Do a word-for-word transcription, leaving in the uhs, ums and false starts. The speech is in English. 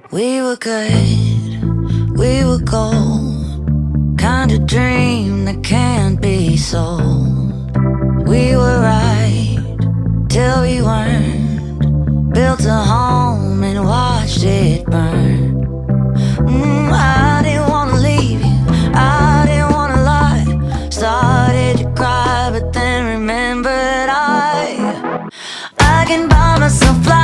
We were good, we were gold, kind of dream that can't be sold. We were right till we weren't, built a home and watched it burn. mm, I didn't wanna leave you, I didn't wanna lie. Started to cry but then remembered I I can buy myself flowers.